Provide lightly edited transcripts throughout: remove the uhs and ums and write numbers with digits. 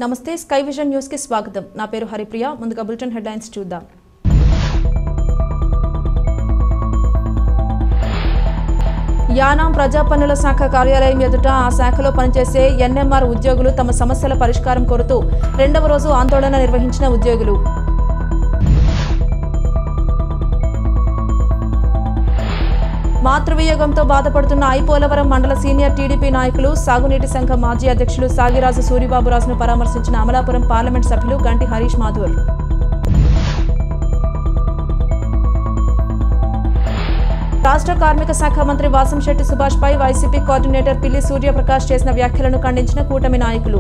నమస్తే sky vision news కి స్వాగతం. నా పేరు హరిప్రియ. ముందుగా బులెటిన్ హెడ్లైన్స్ చూద్దాం. యానాం ప్రజా పన్నుల శాఖ కార్యాలయం ఎదుట ఆ శాఖలో పనిచేసే ఎన్ఎంఆర్ ఉద్యోగులు తమ సమస్యల పరిష్కారం కోరుతూ రెండవ రోజు ఆందోళన నిర్వహించిన ఉద్యోగులు. మాతృవియోగంతో బాధపడుతున్న ఐపోలవరం మండల సీనియర్ టీడీపీ నాయకులు, సాగునీటి సంఘం మాజీ అధ్యక్షులు సాగిరాజు సూరిబాబురాజును పరామర్శించిన అమలాపురం పార్లమెంట్ సభ్యులు గంటి హరీష్ మాథూర్. రాష్ట్ర కార్మిక శాఖ మంత్రి వాసంశెట్టి సుభాష్ పై వైసీపీ కోఆర్డినేటర్ పిల్లి సూర్యప్రకాష్ చేసిన వ్యాఖ్యలను ఖండించిన కూటమి నాయకులు.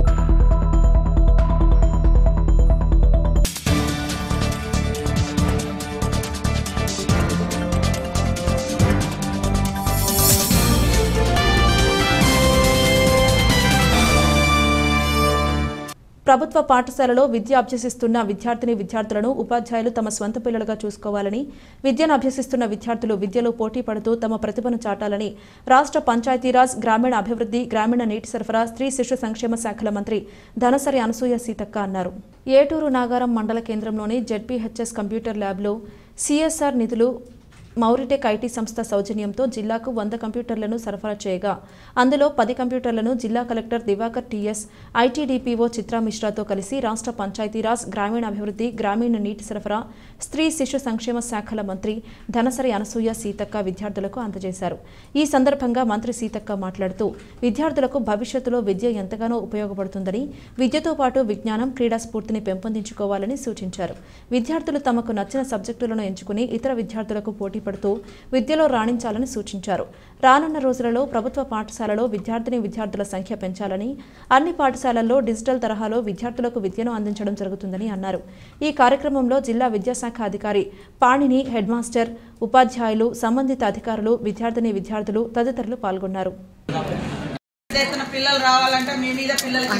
ప్రభుత్వ పాఠశాలలో విద్య అభ్యసిస్తున్న విద్యార్థులను ఉపాధ్యాయులు తమ స్వంత పిల్లలుగా చూసుకోవాలని, విద్యను అభ్యసిస్తున్న విద్యార్థులు విద్యలో పోటీ పడుతూ తమ ప్రతిభను చాటాలని రాష్ట్ర పంచాయతీరాజ్, గ్రామీణ అభివృద్ధి, గ్రామీణ నీటి సరఫరా, స్త్రీ శిశు సంక్షేమ శాఖల మంత్రి ధనసరి అనసూయ సీతక్క అన్నారు. ఏటూరు నాగారం మండల కేంద్రంలోని జెడ్పీహెచ్ఎస్ కంప్యూటర్ ల్యాబ్లో సిఎస్ఆర్ నిధులు మౌరిటెక్ ఐటీ సంస్థ సౌజన్యంతో జిల్లాకు 100 కంప్యూటర్లను సరఫరా చేయగా అందులో 10 కంప్యూటర్లను జిల్లా collector Divakar TS, ITDPO Chitra మిశ్రాతో కలిసి రాష్ట్ర పంచాయతీరాజ్, గ్రామీణ అభివృద్ధి, గ్రామీణ నీటి సరఫరా, స్త్రీ శిశు సంక్షేమ శాఖల మంత్రి ధనసరి అనసూయ సీతక్క విద్యార్థులకు అందజేశారు. ఈ సందర్భంగా మంత్రి సీతక్క మాట్లాడుతూ విద్యార్థులకు భవిష్యత్తులో విద్య ఎంతగానో ఉపయోగపడుతుందని, విద్యతో పాటు విజ్ఞానం, క్రీడా స్ఫూర్తిని పెంపొందించుకోవాలని సూచించారు. విద్యార్థులు తమకు నచ్చిన సబ్జెక్టులను ఎంచుకుని ఇతర విద్యార్థులకు పోటీ పడుతూ విద్యలో రాణించాలని సూచించారు. రానున్న రోజులలో ప్రభుత్వ పాఠశాలలో విద్యార్థుల సంఖ్య పెంచాలని, అన్ని పాఠశాలల్లో డిజిటల్ తరహాలో విద్యార్థులకు విద్యను అందించడం జరుగుతుందని అన్నారు. ఈ కార్యక్రమంలో జిల్లా విద్యాశాఖ అధికారి పాణిని, హెడ్ మాస్టర్, ఉపాధ్యాయులు, సంబంధిత అధికారులు, విద్యార్థులు తదితరులు పాల్గొన్నారు. పిల్లలు రావాలంటే మీ మీద పిల్లలకి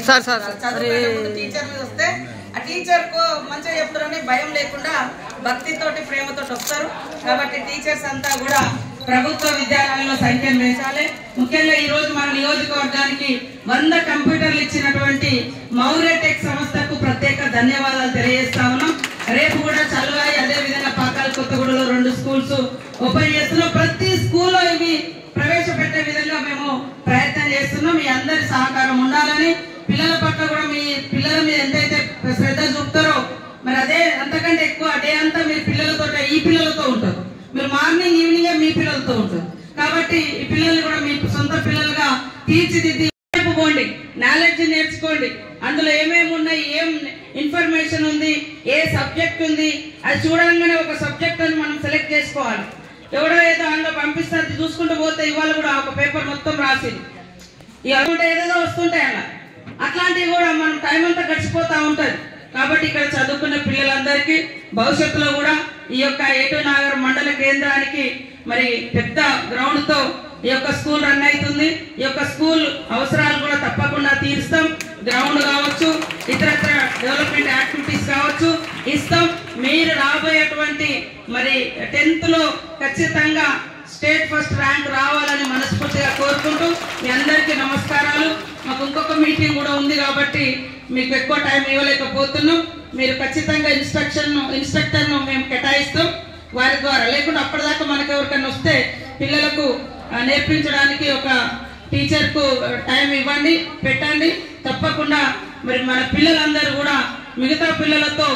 టీచర్ మీద వస్తే ఆ టీచర్ కు మంచిగా చెప్తారని భయం లేకుండా భక్తితోటి ప్రేమతోటి వస్తారు. కాబట్టి టీచర్స్ అంతా కూడా ప్రభుత్వ విద్యాలయాల్లో సంఖ్యను పెంచాలి. ముఖ్యంగా ఈ రోజు మన నియోజకవర్గానికి 100 కంప్యూటర్లు ఇచ్చినటువంటి మౌరిటెక్ సంస్థకు ప్రత్యేక ధన్యవాదాలు తెలియజేస్తా ఉన్నాం. రేపు కూడా చల్వాయి, అదే విధంగా పాకాల కొత్తగూడలో 2 స్కూల్స్ ఓపెన్ చేస్తున్నాం. ప్రతి స్కూల్లో ఇవి ప్రవేశపెట్టే విధంగా మేము ప్రయత్నం చేస్తున్నాం. మీ అందరి సహకారం ఉండాలని, పిల్లల పట్ల కూడా మీ పిల్లల మీద ఎంతైతే శ్రద్ధ చూపుతారో మరి అదే అంతకంటే ఎక్కువ డే అంతా మీరు ఈ పిల్లలతో ఉంటారు. మీరు మార్నింగ్ ఈవినింగ్ మీ పిల్లలతో ఉంటారు. కాబట్టి ఈ పిల్లల్ని కూడా మీ సొంత పిల్లలుగా తీర్చిదిద్ది పోండి, నాలెడ్జ్ నేర్చుకోండి. అందులో ఏమేమి ఉన్నాయి, ఏం ఇన్ఫర్మేషన్ ఉంది, ఏ సబ్జెక్ట్ ఉంది, అది చూడంగానే ఒక సబ్జెక్ట్ అని మనం సెలెక్ట్ చేసుకోవాలి. ఎవడో ఏదో అందులో పంపిస్తే చూసుకుంటూ పోతే ఇవాళ కూడా ఒక పేపర్ మొత్తం రాసింది ఏదేదో వస్తుంటాయి అలా. అట్లాంటివి కూడా మనం టైం అంతా గడిచిపోతా ఉంటది. కాబట్టి ఇక్కడ చదువుకున్న పిల్లలందరికీ భవిష్యత్తులో కూడా ఈ యొక్క ఏటూరు నాగారం మండల కేంద్రానికి మరి పెద్ద గ్రౌండ్ తో ఈ యొక్క స్కూల్ రన్ అవుతుంది. ఈ యొక్క స్కూల్ అవసరాలు కూడా తప్పకుండా తీరుస్తాం. గ్రౌండ్ కావచ్చు, ఇతరత్ర డెవలప్మెంట్ యాక్టివిటీస్ కావచ్చు ఇస్తాం. మీరు రాబోయేటువంటి మరి 10th లో ఖచ్చితంగా స్టేట్ ఫస్ట్ ర్యాంక్ రావాలని మనస్ఫూర్తిగా కోరుకుంటూ మీ అందరికీ నమస్కారాలు. మాకు ఇంకొక మీటింగ్ కూడా ఉంది కాబట్టి మీకు ఎక్కువ టైం ఇవ్వలేకపోతున్నాం. మీరు ఖచ్చితంగా ఇన్స్ట్రక్టర్ను మేము కేటాయిస్తాం వారి ద్వారా. లేకుండా అప్పటిదాకా మనకు ఎవరికైనా వస్తే పిల్లలకు నేర్పించడానికి ఒక టీచర్కు టైం ఇవ్వండి, పెట్టండి. తప్పకుండా మరి మన పిల్లలందరూ కూడా మిగతా పిల్లలతో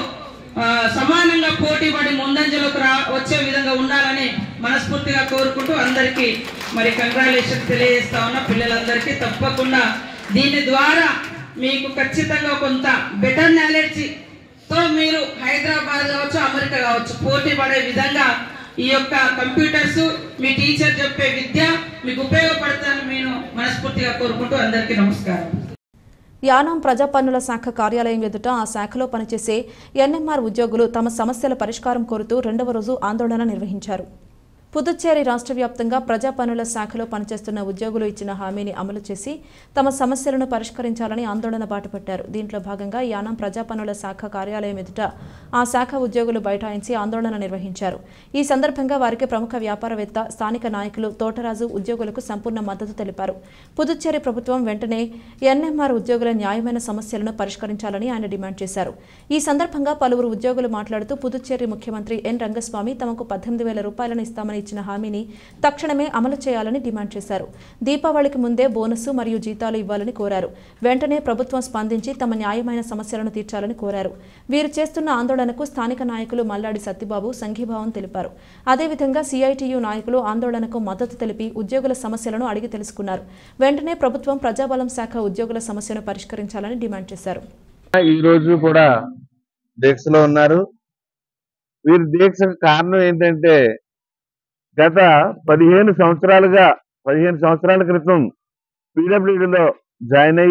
సమానంగా పోటీ పడి ముందంజలోకి వచ్చే విధంగా ఉండాలని మనస్ఫూర్తిగా కోరుకుంటూ అందరికీ మరి కంగ్రాచులేషన్ తెలియజేస్తా ఉన్నా. పిల్లలందరికీ తప్పకుండా దీని ద్వారా మీకు ఖచ్చితంగా కొంత బెటర్ నాలెడ్జ్ తో మీరు హైదరాబాద్ కావచ్చు, అమెరికా కావచ్చు పోటీ పడే విధంగా ఈ యొక్క కంప్యూటర్స్, మీ టీచర్ చెప్పే విద్య మీకు ఉపయోగపడతానని నేను మనస్ఫూర్తిగా కోరుకుంటూ అందరికీ నమస్కారం. యానాం ప్రజా పన్నుల శాఖ కార్యాలయం ఎదుట ఆ శాఖలో పనిచేసే ఎన్ఎంఆర్ ఉద్యోగులు తమ సమస్యల పరిష్కారం కోరుతూ రెండవ రోజు ఆందోళన నిర్వహించారు. పుదుచ్చేరి రాష్ట్ర వ్యాప్తంగా ప్రజా పనుల శాఖలో పనిచేస్తున్న ఉద్యోగులు ఇచ్చిన హామీని అమలు చేసి తమ సమస్యలను పరిష్కరించాలని ఆందోళన బాటపట్టారు. దీంట్లో భాగంగా యానాం ప్రజా పనుల శాఖ కార్యాలయం ఎదుట ఆ శాఖ ఉద్యోగులు బైఠాయించి ఆందోళన నిర్వహించారు. ఈ సందర్భంగా వారికి ప్రముఖ వ్యాపారవేత్త, స్థానిక నాయకులు తోటరాజు ఉద్యోగులకు సంపూర్ణ మద్దతు తెలిపారు. పుదుచ్చేరి ప్రభుత్వం వెంటనే ఎన్ఎంఆర్ ఉద్యోగుల న్యాయమైన సమస్యలను పరిష్కరించాలని ఆయన డిమాండ్ చేశారు. ఈ సందర్భంగా పలువురు ఉద్యోగులు మాట్లాడుతూ పుదుచ్చేరి ముఖ్యమంత్రి ఎన్ రంగస్వామి తమకు 18,000 రూపాయలను ఇస్తామని ఇచ్చిన హామీని తక్షణమే అమలు చేయాలని డిమాండ్ చేశారు. దీపావళికి ముందే బోనసు మరియు జీతాలు ఇవ్వాలని కోరారు. వెంటనే ప్రభుత్వం స్పందించి తమ న్యాయమైన సమస్యలను తీర్చాలని కోరారు. వీరు చేస్తున్న ఆందోళనకు స్థానిక నాయకులు మల్లాడి సత్యబాబు సంఘీభావం తెలిపారు. అదేవిధంగా సిఐటియు నాయకులు ఆందోళనకు మద్దతు తెలిపి ఉద్యోగుల సమస్యలను అడిగి తెలుసుకున్నారు. వెంటనే ప్రభుత్వం ప్రజాబలం శాఖ ఉద్యోగుల సమస్యను పరిష్కరించాలని డిమాండ్ చేశారు. ఈ రోజు కూడా దీక్షలో ఉన్నారు. వీరి దీక్షకు కారణం ఏంటంటే గత 15 సంవత్సరాల క్రితం పీడబ్ల్యూడీలో జాయిన్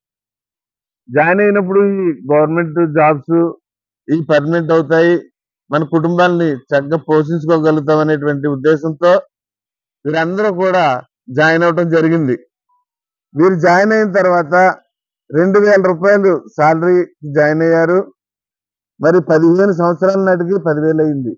అయినప్పుడు ఈ గవర్నమెంట్ జాబ్స్ ఈ పర్మనెంట్ అవుతాయి, మన కుటుంబాలని చక్కగా పోషించుకోగలుగుతాం అనేటువంటి ఉద్దేశంతో వీరందరూ కూడా జాయిన్ అవటం జరిగింది. వీరు జాయిన్ అయిన తర్వాత 2,000 రూపాయలు శాలరీ జాయిన్ అయ్యారు. మరి 15 సంవత్సరాల నాటికి 10,000 అయింది.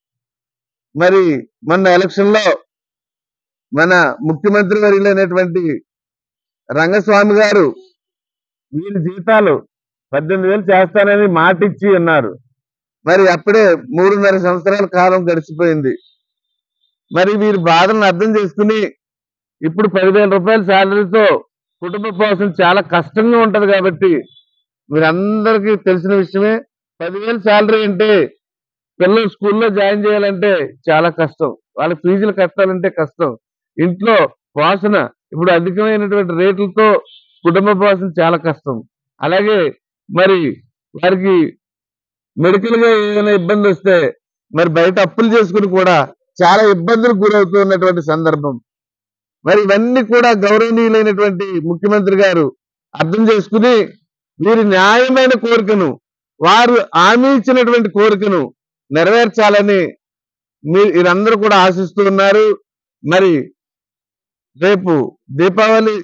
మరి మొన్న ఎలక్షన్ లో మన ముఖ్యమంత్రి వర్యులైనటువంటి రంగస్వామి గారు వీరి జీతాలు 18,000 చేస్తానని మాట ఇచ్చి ఉన్నారు. మరి అప్పుడే 3.5 సంవత్సరాల కాలం గడిచిపోయింది. మరి వీరి బాధలను అర్థం చేసుకుని ఇప్పుడు 10,000 రూపాయల శాలరీతో కుటుంబ పోషణ చాలా కష్టంగా ఉంటది. కాబట్టి మీరందరికీ తెలిసిన విషయమే, 10,000 శాలరీ అంటే పిల్లలు స్కూల్లో జాయిన్ చేయాలంటే చాలా కష్టం, వాళ్ళ ఫీజులు కట్టాలంటే కష్టం, ఇంట్లో పోషణ ఇప్పుడు అధికమైనటువంటి రేట్లతో కుటుంబ పోషణ చాలా కష్టం. అలాగే మరి వారికి మెడికల్ గా ఏదైనా ఇబ్బంది వస్తే మరి బయట అప్పులు చేసుకుని కూడా చాలా ఇబ్బందులకు గురవుతున్నటువంటి సందర్భం. మరి ఇవన్నీ కూడా గౌరవనీయులైనటువంటి ముఖ్యమంత్రి గారు అర్థం చేసుకుని వీరి న్యాయమైన కోరికను, వారు హామీ ఇచ్చినటువంటి కోరికను నెరవేర్చాలని వీరందరూ కూడా ఆశిస్తూ ఉన్నారు. మరి రేపు దీపావళి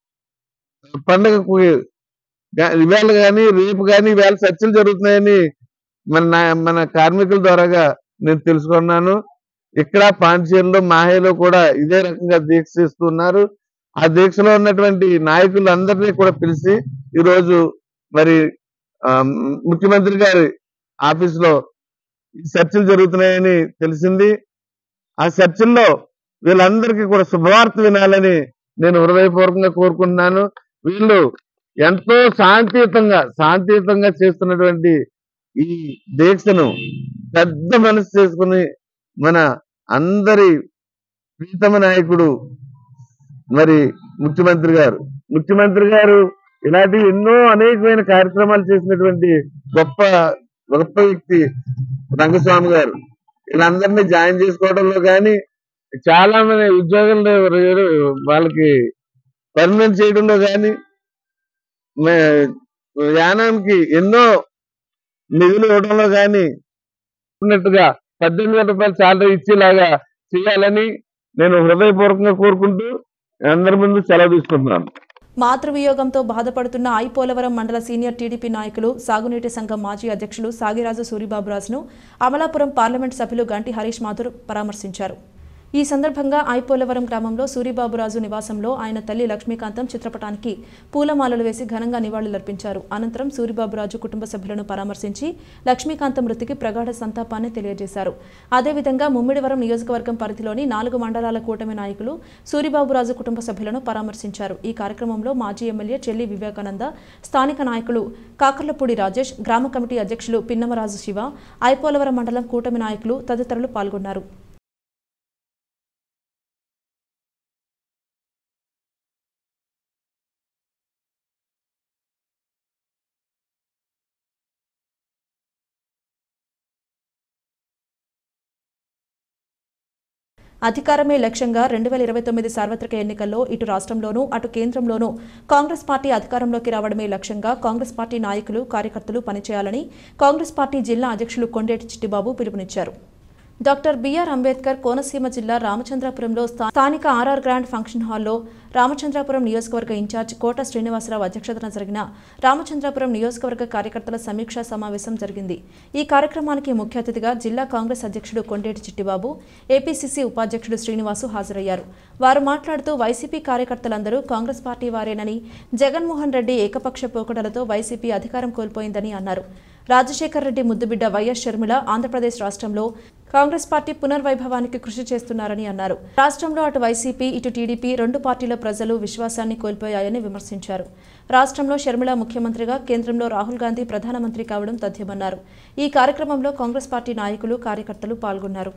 పండుగకు ఇవాళ కానీ రేపు కానీ ఇవాళ చర్చలు జరుగుతున్నాయని మన కార్మికుల ద్వారాగా నేను తెలుసుకున్నాను. ఇక్కడ పాండిచేరిలో, మాహేలో కూడా ఇదే రకంగా దీక్ష చేస్తున్నారు. ఆ దీక్షలో ఉన్నటువంటి నాయకులందరినీ కూడా పిలిచి ఈరోజు మరి ముఖ్యమంత్రి గారి ఆఫీసులో చర్చలు జరుగుతున్నాయని తెలిసింది. ఆ చర్చల్లో వీళ్ళందరికీ కూడా శుభవార్త వినాలని నేను హృదయపూర్వకంగా కోరుకుంటున్నాను. వీళ్ళు ఎంతో శాంతియుతంగా చేస్తున్నటువంటి ఈ దీక్షను పెద్ద మనసు చేసుకుని మన అందరి ప్రీతమ నాయకుడు మరి ముఖ్యమంత్రి గారు ఇలాంటి ఎన్నో అనేకమైన కార్యక్రమాలు చేసినటువంటి గొప్ప వ్యక్తి రంగస్వామి గారు. వీళ్ళందరినీ జాయిన్ చేసుకోవడంలో కానీ, చాలా మంది ఉద్యోగులు వాళ్ళకి పర్మనెంట్ చేయడంలో కానీ, యానానికి ఎన్నో నిధులు ఇవ్వడంలో కానీ ఉన్నట్టుగా 18,000 రూపాయల శాలరీ ఇచ్చేలాగా చేయాలని నేను హృదయపూర్వకంగా కోరుకుంటూ అందరి ముందు సెలవు తీసుకుంటున్నాను. మాతృవియోగంతో బాధపడుతున్న ఐపోలవరం మండల సీనియర్ టీడీపీ నాయకులు, సాగునీటి సంఘం మాజీ అధ్యక్షులు సాగిరాజు సూరిబాబురాజును అమలాపురం పార్లమెంట్ సభ్యులు గంటి హరీష్ మాథుర్ పరామర్శించారు. ఈ సందర్భంగా ఐపోలవరం గ్రామంలో సూరిబాబురాజు నివాసంలో ఆయన తల్లి లక్ష్మీకాంతం చిత్రపటానికి పూలమాలలు వేసి ఘనంగా నివాళులర్పించారు. అనంతరం సూరిబాబురాజు కుటుంబ సభ్యులను పరామర్శించి లక్ష్మీకాంతం మృతికి ప్రగాఢ సంతాపాన్ని తెలియజేశారు. అదేవిధంగా ముమ్మిడివరం నియోజకవర్గం పరిధిలోని 4 మండలాల కూటమి నాయకులు సూరిబాబురాజు కుటుంబ సభ్యులను పరామర్శించారు. ఈ కార్యక్రమంలో మాజీ ఎమ్మెల్యే చెల్లి వివేకానంద, స్థానిక నాయకులు కాకర్లపూడి రాజేష్, గ్రామ కమిటీ అధ్యక్షులు పిన్నమరాజు శివ, ఐపోలవరం మండలం కూటమి నాయకులు తదితరులు పాల్గొన్నారు. అధికారమే లక్ష్యంగా 2029 సార్వత్రిక ఎన్నికల్లో ఇటు రాష్ట్రంలోనూ అటు కేంద్రంలోనూ కాంగ్రెస్ పార్టీ అధికారంలోకి రావడమే లక్ష్యంగా కాంగ్రెస్ పార్టీ నాయకులు, కార్యకర్తలు పనిచేయాలని కాంగ్రెస్ పార్టీ జిల్లా అధ్యక్షులు కొండేటి చిట్టిబాబు పిలుపునిచ్చారు. డాక్టర్ బిఆర్ అంబేద్కర్ కోనసీమ జిల్లా రామచంద్రపురంలో స్థానిక ఆర్ఆర్ గ్రాండ్ ఫంక్షన్ హాల్లో రామచంద్రపురం నియోజకవర్గ ఇన్ఛార్జ్ కోట శ్రీనివాసరావు అధ్యక్షతన జరిగిన రామచంద్రపురం నియోజకవర్గ కార్యకర్తల సమీక్షా సమావేశం జరిగింది. ఈ కార్యక్రమానికి ముఖ్య అతిథిగా జిల్లా కాంగ్రెస్ అధ్యక్షుడు కొండేటి చిట్టిబాబు, ఏపీసీసీ ఉపాధ్యక్షుడు శ్రీనివాసు హాజరయ్యారు. వారు మాట్లాడుతూ వైసీపీ కార్యకర్తలందరూ కాంగ్రెస్ పార్టీ వారేనని, జగన్మోహన్ రెడ్డి ఏకపక్ష పోకడలతో వైసీపీ అధికారం కోల్పోయిందని అన్నారు. రాజశేఖర్ రెడ్డి ముద్దుబిడ్డ వైఎస్ షర్మిల ఆంధ్రప్రదేశ్ రాష్ట్రంలో కాంగ్రెస్ పార్టీ పునర్వైభవానికి కృషి చేస్తున్నారని అన్నారు. రాష్ట్రంలో అటు వైసీపీ ఇటు టీడీపీ రెండు పార్టీల ప్రజలు విశ్వాసాన్ని కోల్పోయాయని విమర్శించారు. రాష్ట్రంలో షర్మిల ముఖ్యమంత్రిగా, కేంద్రంలో రాహుల్ గాంధీ ప్రధానమంత్రి కావడం తథ్యమన్నారు. ఈ కార్యక్రమంలో కాంగ్రెస్ పార్టీ నాయకులు, కార్యకర్తలు పాల్గొన్నారు.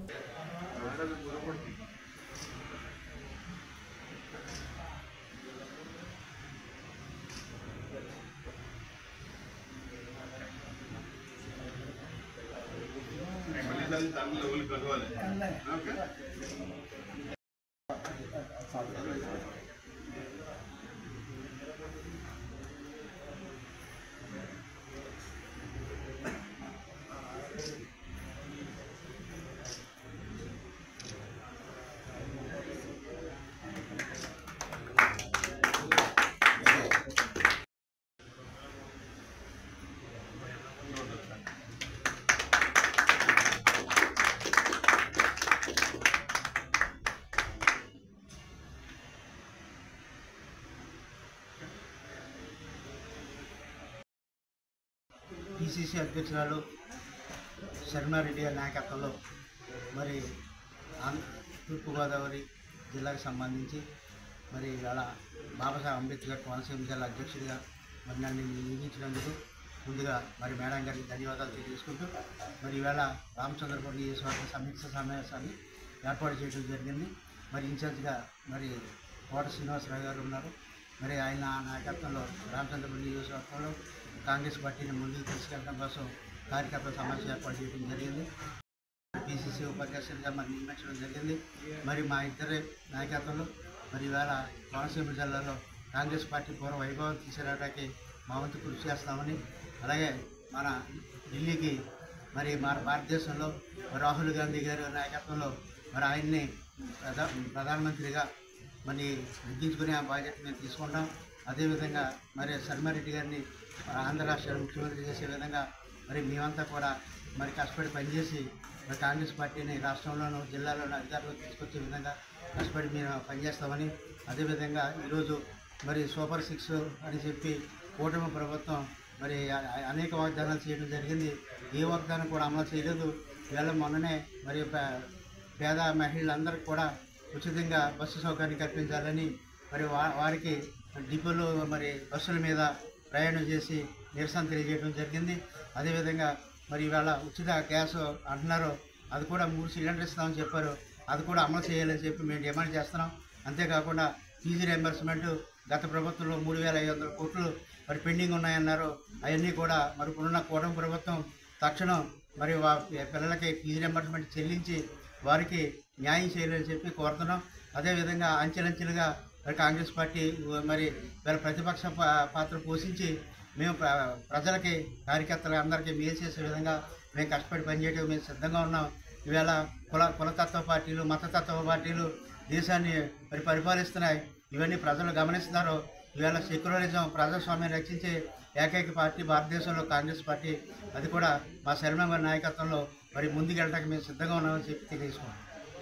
పిసిసి అధ్యక్షురాలు శర్మారెడ్డి గారి నాయకత్వంలో మరి తూర్పుగోదావరి జిల్లాకు సంబంధించి మరి ఇవాళ బాబాసాహెబ్ అంబేద్కర్ కోనసీమ జిల్లా అధ్యక్షుడిగా మరి నన్ను నియమించినందుకు ముందుగా మరి మేడం గారికి ధన్యవాదాలు తెలియజేసుకుంటూ మరి ఇవాళ రామచంద్రపురం నియోజకవర్గ సమీక్ష సమావేశాన్ని ఏర్పాటు చేయడం జరిగింది. మరి ఇన్ఛార్జ్గా మరి కోట శ్రీనివాసరావు గారు ఉన్నారు. మరి ఆయన నాయకత్వంలో రామచంద్రపురం నియోజకవర్గంలో కాంగ్రెస్ పార్టీని ముందుకు తీసుకెళ్ళడం కోసం కార్యకర్తల సమావేశం ఏర్పాటు చేయడం జరిగింది. పిసిసి ఉపాధ్యక్షుడిగా మరి నియమించడం జరిగింది. మరి మా ఇద్దరి నాయకత్వంలో మరి ఇవాళ కోనసీమ జిల్లాలో కాంగ్రెస్ పార్టీ పూర్వ వైభవం తీసుకురావడానికి మా వంతు కృషి చేస్తామని, అలాగే మన ఢిల్లీకి మరి మన భారతదేశంలో రాహుల్ గాంధీ గారి నాయకత్వంలో మరి ఆయన్ని ప్రధానమంత్రిగా మరి నెగ్గించుకునే ఆ బాధ్యత మేము తీసుకుంటాం. అదేవిధంగా మరి శర్మారెడ్డి గారిని ఆంధ్ర రాష్ట్ర ముఖ్యమంత్రి చేసే విధంగా మరి మేమంతా కూడా మరి కష్టపడి పనిచేసి మరి కాంగ్రెస్ పార్టీని రాష్ట్రంలోనూ జిల్లాలోనూ అధికారంలో తీసుకొచ్చే విధంగా కష్టపడి మేము పనిచేస్తామని, అదేవిధంగా ఈరోజు మరి సూపర్ 6 అని చెప్పి కూటమి ప్రభుత్వం మరి అనేక వాగ్దానాలు చేయడం జరిగింది. ఏ వాగ్దానం కూడా అమలు చేయలేదు. ఇవాళ మొన్ననే మరి పేద మహిళలందరికీ కూడా ఉచితంగా బస్సు సౌకర్యం కల్పించాలని మరి వారికి డిపోలో మరి బస్సుల మీద ప్రయాణం చేసి నిరసన తెలియజేయడం జరిగింది. అదేవిధంగా మరి ఇవాళ ఉచిత గ్యాస్ అంటున్నారు, అది కూడా 3 సిలిండర్లు ఇస్తామని చెప్పారు. అది కూడా అమలు చేయాలని చెప్పి మేము డిమాండ్ చేస్తున్నాం. అంతేకాకుండా ఫీజు రియంబర్స్మెంట్ గత ప్రభుత్వంలో 3,500 కోట్లు మరి పెండింగ్ ఉన్నాయన్నారు. అవన్నీ కూడా మరి ఇప్పుడున్న కూటమి ప్రభుత్వం తక్షణం మరి పిల్లలకి ఫీజు రియంబర్స్మెంట్ చెల్లించి వారికి న్యాయం చేయాలని చెప్పి కోరుతున్నాం. అదేవిధంగా అంచెలంచెలుగా మరి కాంగ్రెస్ పార్టీ మరి వీళ్ళ ప్రతిపక్ష పాత్ర పోషించి మేము ప్రజలకి, కార్యకర్తలు అందరికీ మేలు చేసే విధంగా మేము కష్టపడి పనిచేయడం మేము సిద్ధంగా ఉన్నాం. ఈవేళ కులతత్వ పార్టీలు, మతతత్వ పార్టీలు దేశాన్ని మరి పరిపాలిస్తున్నాయి. ఇవన్నీ ప్రజలు గమనిస్తున్నారు. ఈవేళ సెక్యులరిజం, ప్రజాస్వామ్యాన్ని రక్షించే ఏకైక పార్టీ భారతదేశంలో కాంగ్రెస్ పార్టీ. అది కూడా మా శర్మ గారి నాయకత్వంలో మరి ముందుకెళ్ళడానికి మేము సిద్ధంగా ఉన్నామని చెప్పి తెలియజేసుకున్నాం.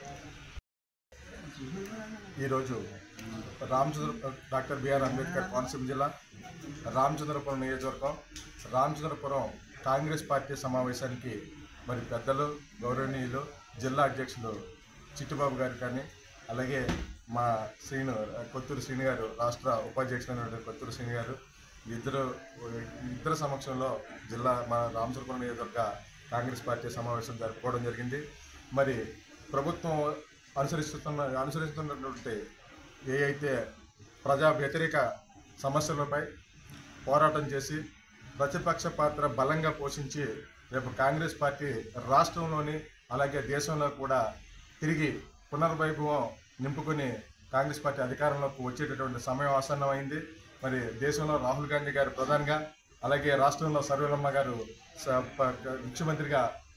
ఈరోజు డాక్టర్ బిఆర్ అంబేద్కర్ కోనసీమ జిల్లా రామచంద్రపురం నియోజకవర్గం రామచంద్రపురం కాంగ్రెస్ పార్టీ సమావేశానికి మరి పెద్దలు, గౌరవనీయులు జిల్లా అధ్యక్షులు చిట్టిబాబు గారు కానీ, అలాగే మా కొత్తూరు శ్రీను గారు, రాష్ట్ర ఉపాధ్యక్షులైన కొత్తూరు శ్రీను గారు, ఇద్దరు సమక్షంలో మా రామచంద్రపురం నియోజకవర్గ కాంగ్రెస్ పార్టీ సమావేశం జరుపుకోవడం జరిగింది. మరి ప్రభుత్వం అనుసరిస్తున్నటువంటి ఏ అయితే ప్రజా వ్యతిరేక సమస్యలపై పోరాటం చేసి ప్రతిపక్ష పాత్ర బలంగా పోషించి రేపు కాంగ్రెస్ పార్టీ రాష్ట్రంలోని అలాగే దేశంలో కూడా తిరిగి పునర్వైభవం నింపుకొని కాంగ్రెస్ పార్టీ అధికారంలోకి వచ్చేటటువంటి సమయం ఆసన్నమైంది. మరి దేశంలో రాహుల్ గాంధీ గారు ప్రధానిగా, అలాగే రాష్ట్రంలో సర్వేలమ్మ గారు ముఖ్యమంత్రిగా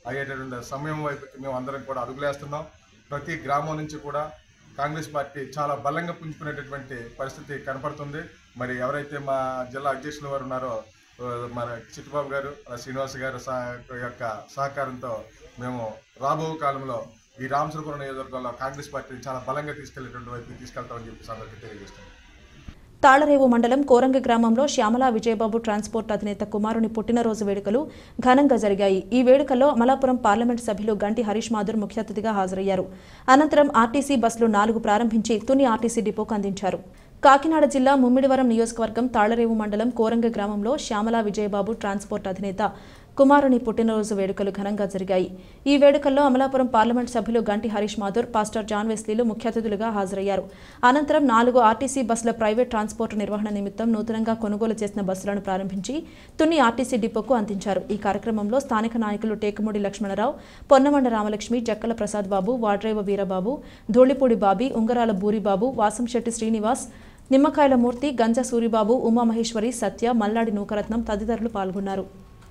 అయ్యేటటువంటి సమయం వైపుకి మేము అందరం కూడా అడుగులేస్తున్నాం. ప్రతి గ్రామం నుంచి కూడా కాంగ్రెస్ పార్టీ చాలా బలంగా పుంజుకునేటటువంటి పరిస్థితి కనపడుతుంది. మరి ఎవరైతే మా జిల్లా అధ్యక్షుల వారు ఉన్నారో మన చిట్టుబాబు గారు, శ్రీనివాస్ గారు యొక్క సహకారంతో మేము రాబో కాలంలో ఈ రామచంద్రపురం నియోజకవర్గంలో కాంగ్రెస్ పార్టీని చాలా బలంగా తీసుకెళ్లేటువంటి వైపు తీసుకెళ్తామని చెప్పి అందరికీ తెలియజేస్తున్నాం. తాళరేవు మండలం కోరంగ గ్రామంలో శ్యామల విజయబాబు ట్రాన్స్పోర్ట్ అధినేత కుమారుని పుట్టినరోజు వేడుకలు ఘనంగా జరిగాయి. ఈ వేడుకల్లో అమలాపురం పార్లమెంట్ సభ్యులు గంటి హరీష్ మాధుర్ ముఖ్య అతిథిగా హాజరయ్యారు. అనంతరం ఆర్టీసీ బస్సులు 4 ప్రారంభించి తుని ఆర్టీసీ డిపోకు అందించారు. కాకినాడ జిల్లా ముమ్మిడివరం నియోజకవర్గం తాళరేవు మండలం కోరంగ గ్రామంలో శ్యామల విజయబాబు ట్రాన్స్పోర్ట్ అధినేత కుమారుని పుట్టినరోజు వేడుకలు ఘనంగా జరిగాయి. ఈ వేడుకల్లో అమలాపురం పార్లమెంట్ సభ్యులు గంటి హరీష్ మాధుర్, పాస్టర్ జాన్ వెస్లీలు ముఖ్య అతిథులుగా హాజరయ్యారు. అనంతరం 4 ఆర్టీసీ బస్సుల ప్రైవేట్ ట్రాన్స్పోర్ట్ నిర్వహణ నిమిత్తం నూతనంగా కొనుగోలు చేసిన బస్సులను ప్రారంభించి తుని ఆర్టీసీ డిపోకు అందించారు. ఈ కార్యక్రమంలో స్థానిక నాయకులు టేకుమూడి లక్ష్మణరావు, పొన్నమండ రామలక్ష్మి, జక్కల ప్రసాద్ బాబు, వాడ్రేవ వీరబాబు, ధూళిపూడి బాబీ, ఉంగరాల బూరిబాబు, వాసంశెట్టి శ్రీనివాస్, నిమ్మకాయల మూర్తి, గంజ సూరిబాబు, ఉమామహేశ్వరి, సత్య, మల్లాడి నూకరత్నం తదితరులు పాల్గొన్నారు.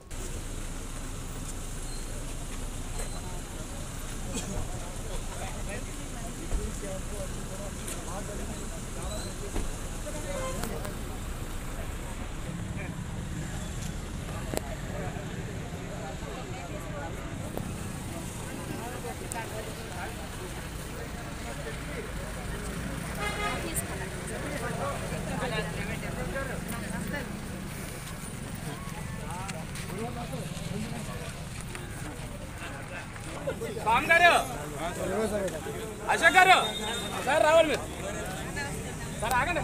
అశోక్ గారు సార్ రావాలి మీరు సార్ ఆగండి.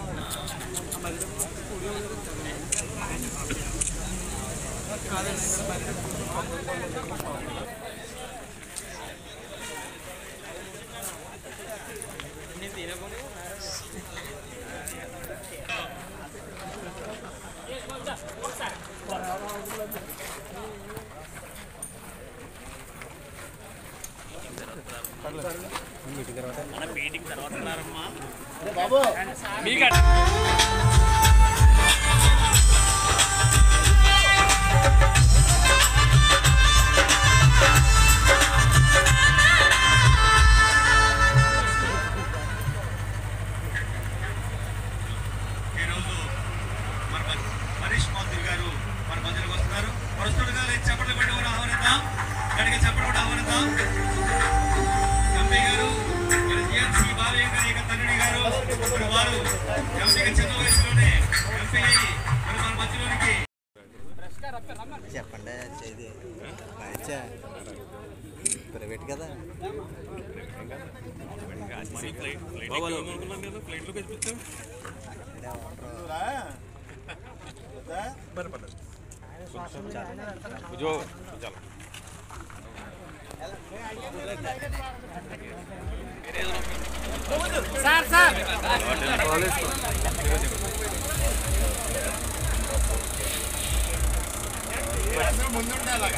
మీటింగ్ తర్వాత మీకు ఈరోజు మన హరీష్ మాధుర్ గారు మన మధ్యలోకి వస్తున్నారు. ప్రస్తుతంగా చెప్పట్లు పెట్టి కూడా ఆహ్వానిద్దాం, గడిగా చెప్పట్లు కూడా ఆహ్వానిద్దాం. ఎంపీ గారు జిఎన్సీ బాలయ్య గారి యొక్క తండ్రి గారు వారు ఎంపీగా చిన్న వయసులోనే ఎంపీ అయ్యి మన మధ్యలోనికి చెప్పండి. ప్రైవేట్ కదా సార్ సార్ ముందుండాలి.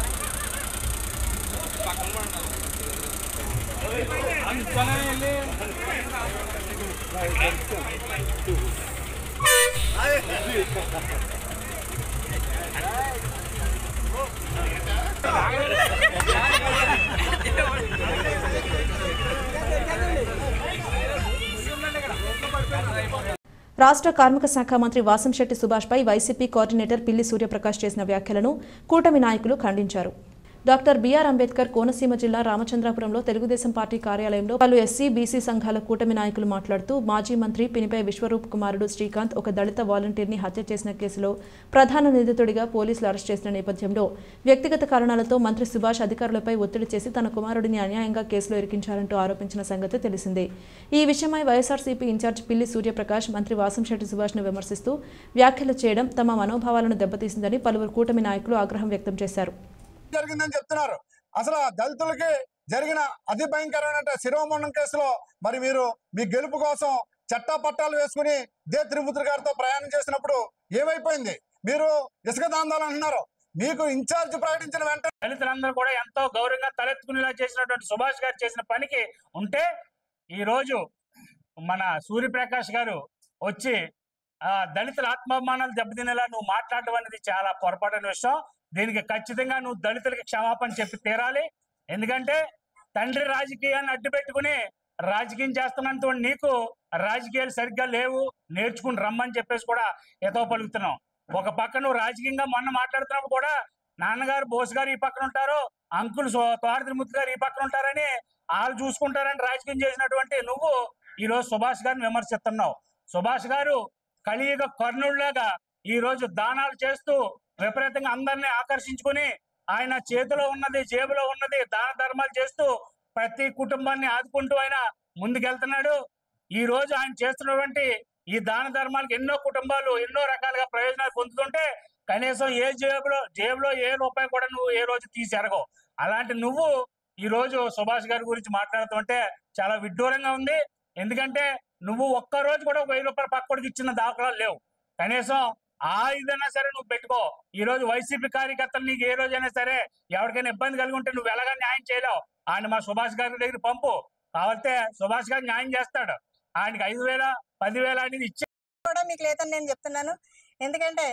రాష్ట్ర కార్మిక శాఖ మంత్రి వాసంశెట్టి సుభాష్పై వైసీపీ కోఆర్డినేటర్ పిల్లి సూర్యప్రకాష్ చేసిన వ్యాఖ్యలను కూటమి నాయకులు ఖండించారు. డాక్టర్ బిఆర్ అంబేద్కర్ కోనసీమ జిల్లా రామచంద్రాపురంలో తెలుగుదేశం పార్టీ కార్యాలయంలో పలు ఎస్సీ, బీసీ సంఘాల కూటమి నాయకులు మాట్లాడుతూ మాజీ మంత్రి పినిపై విశ్వరూప్ కుమారుడు శ్రీకాంత్ ఒక దళిత వాలంటీర్ని హత్య చేసిన కేసులో ప్రధాన నిందితుడిగా పోలీసులు అరెస్ట్ చేసిన నేపథ్యంలో వ్యక్తిగత కారణాలతో మంత్రి సుభాష్ అధికారులపై ఒత్తిడి చేసి తన కుమారుడిని అన్యాయంగా కేసులో ఇరికించారంటూ ఆరోపించిన సంగతి తెలిసిందే. ఈ విషయమై వైఎస్ఆర్సీపీ ఇన్ఛార్జ్ పిల్లి సూర్యప్రకాష్ మంత్రి వాసంశెట్టి సుభాష్ను విమర్శిస్తూ వ్యాఖ్యలు చేయడం తమ మనోభావాలను దెబ్బతీసిందని పలువురు కూటమి నాయకులు ఆగ్రహం వ్యక్తం చేశారు. జరిగిందని చెప్తున్నారు. అసలు దళితులకి జరిగిన అతి భయంకరమైన శిరోమండనం కేసులో మరి మీరు మీ గెలుపు కోసం చట్టా పట్టాలు వేసుకుని దే తిరుమూర్తి గారితో ప్రయాణం చేసినప్పుడు ఏమైపోయింది? మీరు ఇసుక దాందాలు అంటున్నారు. మీకు ఇన్ఛార్జ్ ప్రకటించిన వెంటనే దళితులందరూ కూడా ఎంతో గౌరవంగా తలెత్తుకునేలా చేసినటువంటి సుభాష్ గారు చేసిన పనికి ఉంటే ఈ రోజు మన సూర్యప్రకాష్ గారు వచ్చి దళితుల ఆత్మాభిమానాలు దెబ్బతినేలా నువ్వు మాట్లాడడం అనేది చాలా పొరపాటైన విషయం. దీనికి ఖచ్చితంగా నువ్వు దళితులకి క్షమాపణ చెప్పి తీరాలి. ఎందుకంటే తండ్రి రాజకీయాన్ని అడ్డు పెట్టుకుని రాజకీయం చేస్తున్నంత నీకు రాజకీయాలు సరిగ్గా లేవు, నేర్చుకుని రమ్మని చెప్పేసి కూడా ఎతో పలుకుతున్నావు. ఒక పక్క నువ్వు రాజకీయంగా మొన్న మాట్లాడుతున్నప్పుడు కూడా నాన్నగారు బోస్ గారు ఈ పక్కన ఉంటారు, అంకుల్ తోట త్రిమూర్తి గారు ఈ పక్కన ఉంటారని వాళ్ళు చూసుకుంటారని రాజకీయం చేసినటువంటి నువ్వు ఈ రోజు సుభాష్ గారిని విమర్శిస్తున్నావు. సుభాష్ గారు కలియుగ కర్ణుడిలాగా ఈ రోజు దానాలు చేస్తూ విపరీతంగా అందరినీ ఆకర్షించుకుని ఆయన చేతిలో ఉన్నది జేబులో ఉన్నది దాన ధర్మాలు చేస్తూ ప్రతి కుటుంబాన్ని ఆదుకుంటూ ఆయన ముందుకెళ్తున్నాడు. ఈ రోజు ఆయన చేస్తున్నటువంటి ఈ దాన ధర్మాలకు ఎన్నో కుటుంబాలు ఎన్నో రకాలుగా ప్రయోజనాలు పొందుతుంటే కనీసం ఏ జేబులో ఏ రూపాయి కూడా నువ్వు ఏ రోజు తీసి ఎరగవు. అలాంటి నువ్వు ఈ రోజు సుభాష్ గారి గురించి మాట్లాడుతుంటే చాలా విడ్డూరంగా ఉంది. ఎందుకంటే నువ్వు ఒక్కరోజు కూడా 1000 రూపాయలు పక్కడికి ఇచ్చిన దాఖలాలు లేవు. కనీసం ఆ ఇదైనా సరే నువ్వు పెట్టుకో. ఈ రోజు వైసీపీ కార్యకర్తలు నీకు ఏ రోజైనా సరే ఎవరికైనా ఇబ్బంది కలిగి ఉంటే నువ్వు ఎలాగా న్యాయం చేయలేవు. ఆయన మా సుభాష్ గారి దగ్గర పంపు, కావాలంటే సుభాష్ గారు న్యాయం చేస్తాడు. ఆయనకి 5000 10,000 అనేది ఇచ్చే కూడా మీకు లేదని నేను చెప్తున్నాను. ఎందుకంటే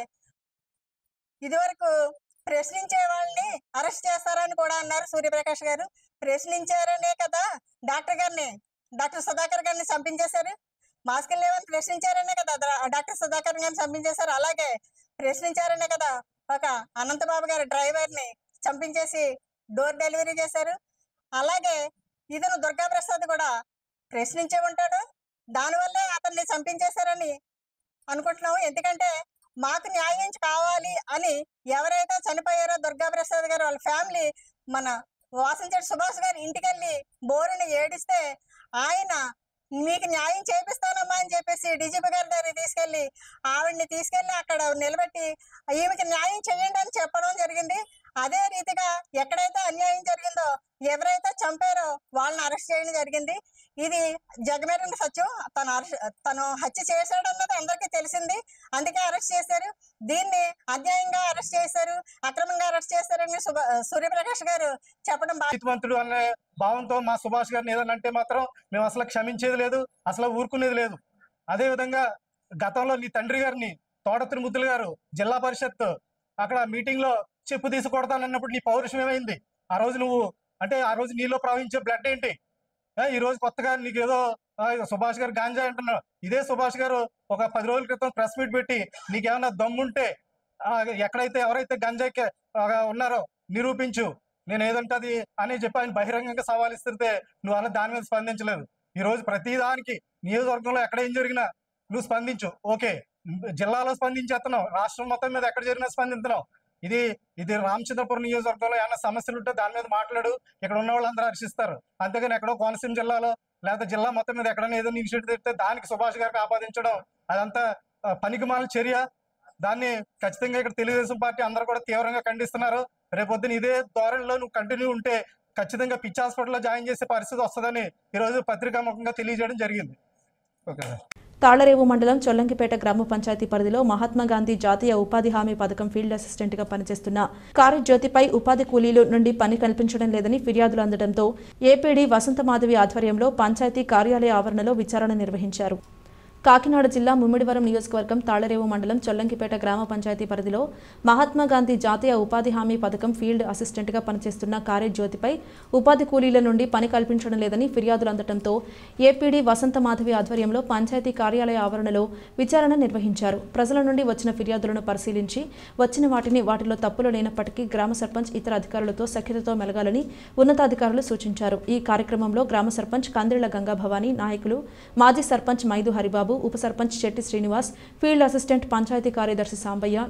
ఇదివరకు ప్రశ్నించే వాళ్ళని అరెస్ట్ చేస్తారని కూడా అన్నారు సూర్యప్రకాష్ గారు. ప్రశ్నించారనే కదా డాక్టర్ సుధాకర్ గారిని చంపించేశారు. మాస్కులు లేవని ప్రశ్నించారనే కదా డాక్టర్ సుధాకర్ గారిని చంపించేశారు. అలాగే ప్రశ్నించారనే కదా ఒక అనంతబాబు గారి డ్రైవర్ని చంపించేసి డోర్ డెలివరీ చేశారు. అలాగే ఇతను దుర్గా ప్రసాద్ కూడా ప్రశ్నించే ఉంటాడు. దానివల్లే అతన్ని చంపించేశారని అనుకుంటున్నాము. ఎందుకంటే మాకు న్యాయం కావాలి అని ఎవరైతే చనిపోయారో దుర్గా ప్రసాద్ గారు వాళ్ళ ఫ్యామిలీ మన వాసంచెట్టి సుభాష్ గారి ఇంటికి వెళ్ళి బోరుని ఏడిస్తే ఆయన మీకు న్యాయం చేపిస్తానమ్మా అని చెప్పేసి డీజీపీ గారి దగ్గర తీసుకెళ్లి ఆవిడ్ని తీసుకెళ్లి అక్కడ నిలబెట్టి ఈమెకి న్యాయం చేయండి అని చెప్పడం జరిగింది. అదే రీతిగా ఎక్కడైతే అన్యాయం జరిగిందో ఎవరైతే చంపారో వాళ్ళని అరెస్ట్ చేయడం జరిగింది. ఇది జగమెరిన సత్యం. తను హత్య చేశాడన్నది అందరికీ తెలిసింది, అందుకే అరెస్ట్ చేశారు. దీన్ని అన్యాయంగా అరెస్ట్ చేశారు, అక్రమంగా అరెస్ట్ చేశారని సూర్యప్రకాష్ గారు చెప్పడం బాధితవంతుడు అనే భావంతో మా సుభాష్ గారిని ఏదైనా అంటే మాత్రం మేము అసలు క్షమించేది లేదు, అసలు ఊరుకునేది లేదు. అదే విధంగా గతంలో నీ తండ్రి గారిని తోట త్రిమూర్తులు గారు జిల్లా పరిషత్ అక్కడ మీటింగ్ లో చెప్పు తీసి కొడతానన్నప్పుడు నీ పౌరుషం ఏమైంది? ఆ రోజు నువ్వు అంటే ఆ రోజు నీలో ప్రవహించే బ్లడ్ ఏంటి? ఈ రోజు కొత్తగా నీకు ఏదో సుభాష్ గారు గాంజా అంటున్నావు. ఇదే సుభాష్ గారు ఒక 10 రోజుల క్రితం ప్రెస్ మీట్ పెట్టి నీకేమన్నా దమ్ముంటే ఎక్కడైతే ఎవరైతే గంజాకి ఉన్నారో నిరూపించు, నేను ఏదంటే అది అని చెప్పి ఆయన బహిరంగంగా సవాల్ ఇస్తుంటే నువ్వు అలా దాని మీద స్పందించలేదు. ఈ రోజు ప్రతి దానికి నియోజకవర్గంలో ఎక్కడ ఏం జరిగినా నువ్వు స్పందించు. ఓకే, జిల్లాలో స్పందించేస్తున్నావు, రాష్ట్రం మొత్తం మీద ఎక్కడ జరిగినా స్పందిస్తున్నావు. ఇది రామచంద్రపురం నియోజకవర్గంలో ఏమైనా సమస్యలు ఉంటే దాని మీద మాట్లాడు, ఇక్కడ ఉన్న వాళ్ళందరూ హర్షిస్తారు. అంతేగాని ఎక్కడో కోనసీమ జిల్లాలో లేదా జిల్లా మొత్తం మీద ఎక్కడైనా ఏదో ఇనిషియేటివ్ తెస్తే దానికి సుభాష్ గారికి ఆపాదించడం అదంతా పనికిమాలిన చర్య. దాన్ని ఖచ్చితంగా ఇక్కడ తెలుగుదేశం పార్టీ అందరూ కూడా తీవ్రంగా ఖండిస్తున్నారు. రేపొద్దున ఇదే ధోరణిలో నువ్వు కంటిన్యూ ఉంటే ఖచ్చితంగా పిచ్చి హాస్పిటల్లో జాయిన్ చేసే పరిస్థితి వస్తుందని ఈరోజు పత్రికాముఖంగా తెలియజేయడం జరిగింది. ఓకే. తాళ్లరేవు మండలం చొల్లంకిపేట గ్రామ పంచాయతీ పరిధిలో మహాత్మాగాంధీ జాతీయ ఉపాధి హామీ పథకం ఫీల్డ్ అసిస్టెంట్ గా పనిచేస్తున్న కార్యజ్యోతిపై ఉపాధి కూలీలు నుండి పని కల్పించడం లేదని ఫిర్యాదులు అందడంతో ఏపీడీ వసంతమాధవి ఆధ్వర్యంలో పంచాయతీ కార్యాలయ ఆవరణలో విచారణ నిర్వహించారు. కాకినాడ జిల్లా ముమ్మిడివరం నియోజకవర్గం తాళ్లరేవు మండలం చొల్లంకిపేట గ్రామ పంచాయతీ పరిధిలో మహాత్మాగాంధీ జాతీయ ఉపాధి హామీ పథకం ఫీల్డ్ అసిస్టెంట్గా పనిచేస్తున్న కార్యజ్యోతిపై ఉపాధి కూలీల నుండి పని కల్పించడం లేదని ఫిర్యాదులు అందడంతో ఏపీడీ వసంతమాధవి ఆధ్వర్యంలో పంచాయతీ కార్యాలయ ఆవరణలో విచారణ నిర్వహించారు. ప్రజల నుండి వచ్చిన ఫిర్యాదులను పరిశీలించి వచ్చిన వాటిలో తప్పులు లేనప్పటికీ గ్రామ సర్పంచ్ ఇతర అధికారులతో సఖ్యతతో మెలగాలని ఉన్నతాధికారులు సూచించారు. ఈ కార్యక్రమంలో గ్రామ సర్పంచ్ కందిళ్ల గంగాభవాని, నాయకులు మాజీ సర్పంచ్ మైదు హరిబాబు, ఉప సర్పంచ్ చెట్టి శ్రీనివాస్, ఫీల్డ్ అసిస్టెంట్ పంచాయతీ కార్యదర్శి సాంబయ్య,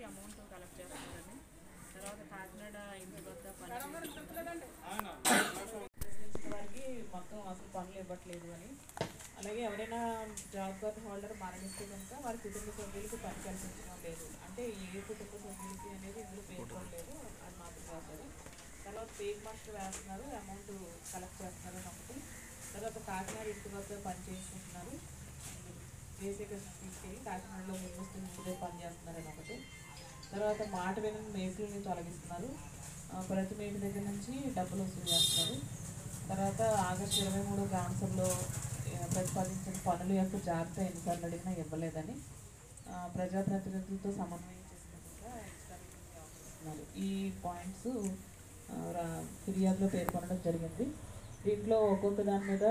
అలాగే ఎవరైనా జాబ్ కార్డ్ హోల్డర్ మరణిస్తే కనుక వారి కుటుంబ సభ్యులకు పని కల్పించడం లేదు. అంటే ఏ కుటుంబ సభ్యులకి అనేది ఇందులో పేర్కొనలేదు, అది మాత్రం రాశారు. తర్వాత పేజ్ మాస్టర్ వేస్తున్నారు, అమౌంట్ కలెక్ట్ చేస్తున్నారు అని ఒకటి. తర్వాత కాకినాడ ఇంటి వద్ద పని చేసుకుంటున్నారు, దేశీయ తీసుకెళ్ళి కాకినాడలో ముందే పని చేస్తున్నారని ఒకటి. తర్వాత మాట వినని మేకులని తొలగిస్తున్నారు, ప్రతి మేకు దగ్గర నుంచి డబ్బులు వసూలు చేస్తున్నారు. తర్వాత ఆగస్టు 23 గ్రామ సభలో ప్రతిపాదించిన పనుల యొక్క జాబితా ఎన్నిసార్లు అడిగినా ఇవ్వలేదని ప్రజాప్రతినిధులతో సమన్వయం చేసినట్టుగా చేస్తున్నారు. ఈ పాయింట్స్ ఫిర్యాదులో పేర్కొనడం జరిగింది. దీంట్లో ఒక్కొక్క దాని మీద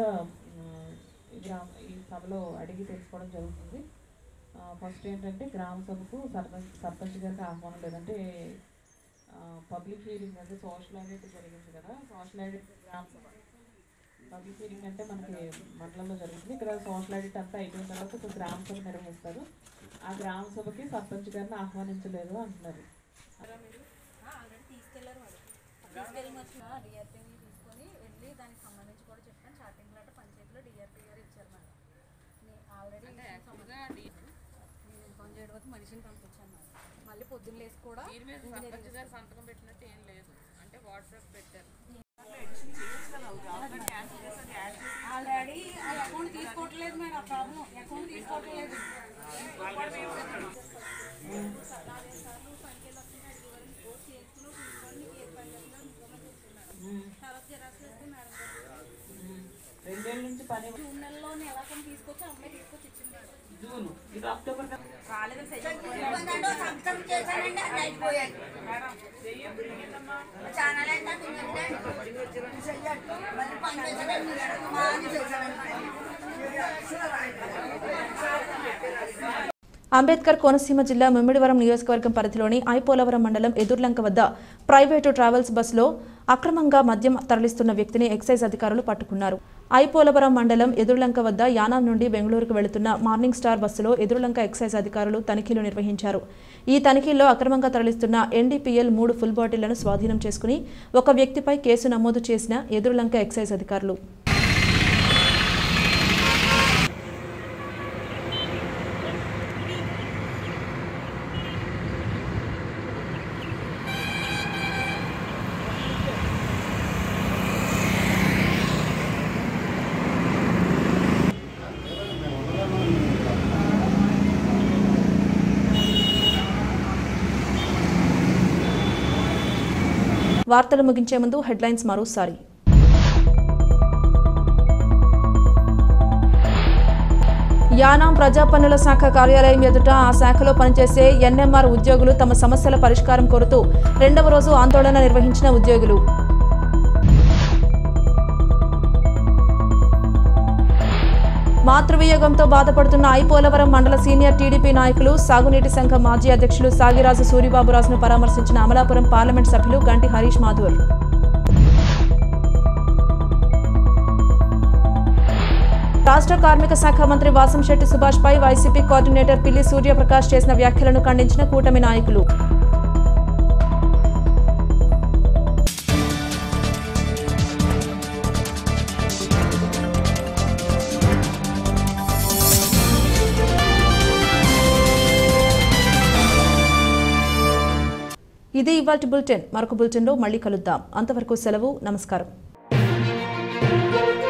ఈ సభలో అడిగి తెలుసుకోవడం జరుగుతుంది. ఫస్ట్ ఏంటంటే గ్రామ సభకు సర్పంచ్ గారికి ఆహ్వానం లేదంటే పబ్లిక్ హీరింగ్ అంటే సోషల్ ఆడిట్ జరిగింది కదా. సోషల్ ఆడిట్ గ్రామ సభ పబ్లిక్ హీరింగ్ అంటే మనకి మండలంలో జరుగుతుంది. ఇక్కడ సోషల్ ఆడిట్ అంతా అయిపోయిన తర్వాత ఒక గ్రామ సభ నిర్వహిస్తారు. ఆ గ్రామ సభకి సర్పంచ్ గారిని ఆహ్వానించలేదు అంటున్నారు. తీసుకొని వెళ్ళి దానికి సంబంధించి కూడా చెప్పాను. చాటింగ్ లెటర్ పంచాయతీలో డిఆర్పీ గారు ఇచ్చారు మేడం. ఆల్రెడీ నేను ఇన్ఫార్మ్ చేయడం మనిషిని పంపించాను మేడం. మళ్ళీ పొద్దున్న లేసి కూడా సర్పంచ్ గారు సంతకం పెట్టినట్టు ఏం లేదు, అంటే వాట్సాప్ పెట్టారు. ఆల్రెడీ అకౌంట్ తీసుకోవట్లేదు మేడం. ఆ ప్రాబ్లం అకౌంట్ తీసుకోవట్లేదు. రెండేళ్ళ నుంచి పని జూన్ నెలలోనే ఎలా తీసుకొచ్చి అమ్మాయి తీసుకొచ్చి ఇచ్చింది మేడం. జూన్ ఇది అక్టోబర్ రాలేదు. అంబేద్కర్ కోనసీమ జిల్లా ముమ్మిడివరం నియోజకవర్గం పరిధిలోని ఐపోలవరం మండలం ఎదుర్లంక వద్ద ప్రైవేటు ట్రావెల్స్ బస్సులో అక్రమంగా మద్యం తరలిస్తున్న వ్యక్తిని ఎక్సైజ్ అధికారులు పట్టుకున్నారు. ఐపోలవరం మండలం ఎదుర్లంక వద్ద యానాం నుండి బెంగళూరుకు వెళుతున్న మార్నింగ్ స్టార్ బస్సులో ఎదుర్లంక ఎక్సైజ్ అధికారులు తనిఖీలు నిర్వహించారు. ఈ తనిఖీల్లో అక్రమంగా తరలిస్తున్న ఎన్డీపీఎల్ 3 ఫుల్ బాటిళ్లను స్వాధీనం చేసుకుని ఒక వ్యక్తిపై కేసు నమోదు చేసిన ఎదుర్లంక ఎక్సైజ్ అధికారులు. వార్తలు ముగించే ముందు హెడ్లైన్స్ మరోసారి. యానాం ప్రజా పన్నుల శాఖ కార్యాలయం ఎదుట ఆ శాఖలో పనిచేసే ఎన్ఎంఆర్ ఉద్యోగులు తమ సమస్యల పరిష్కారం కోరుతూ 2వ రోజు ఆందోళన నిర్వహించిన ఉద్యోగులు. మాతృవియోగంతో బాధపడుతున్న ఐపోలవరం మండల సీనియర్ టీడీపీ నాయకులు సాగునీటి సంఘం మాజీ అధ్యక్షులు సాగిరాజు సూరిబాబురాజును పరామర్శించిన అమలాపురం పార్లమెంట్ సభ్యులు గంటి హరీష్ మాథూర్. రాష్ట్ర కార్మిక శాఖ మంత్రి వాసంశెట్టి సుభాష్ పై వైసీపీ కోఆర్డినేటర్ పిల్లి సూర్యప్రకాష్ చేసిన వ్యాఖ్యలను ఖండించిన కూటమి నాయకులు. ఇది ఇవాల్టి బులెటిన్. మరొక బులెటిన్లో మళ్ళీ కలుద్దాం. అంతవరకు సెలవు. నమస్కారం.